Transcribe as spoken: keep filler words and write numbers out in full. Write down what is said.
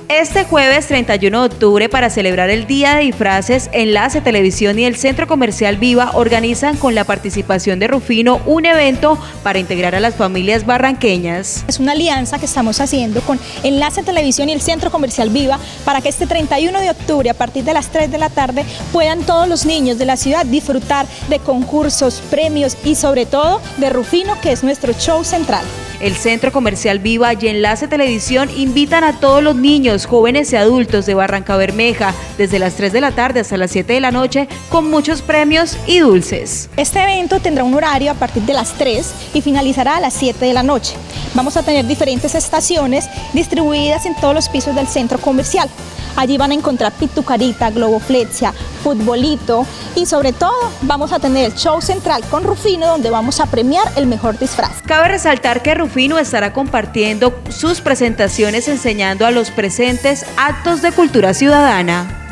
Este jueves treinta y uno de octubre, para celebrar el Día de Disfraces, Enlace Televisión y el Centro Comercial Viva organizan con la participación de Rufino un evento para integrar a las familias barranqueñas. Es una alianza que estamos haciendo con Enlace Televisión y el Centro Comercial Viva para que este treinta y uno de octubre, a partir de las tres de la tarde, puedan todos los niños de la ciudad disfrutar de concursos, premios y sobre todo de Rufino, que es nuestro show central. El Centro Comercial Viva y Enlace Televisión invitan a todos los niños, jóvenes y adultos de Barrancabermeja desde las tres de la tarde hasta las siete de la noche con muchos premios y dulces. Este evento tendrá un horario a partir de las tres y finalizará a las siete de la noche. Vamos a tener diferentes estaciones distribuidas en todos los pisos del centro comercial. Allí van a encontrar pitucarita, globoflexia, futbolito y sobre todo vamos a tener el show central con Rufino, donde vamos a premiar el mejor disfraz. Cabe resaltar que Rufino estará compartiendo sus presentaciones enseñando a los presentes actos de cultura ciudadana.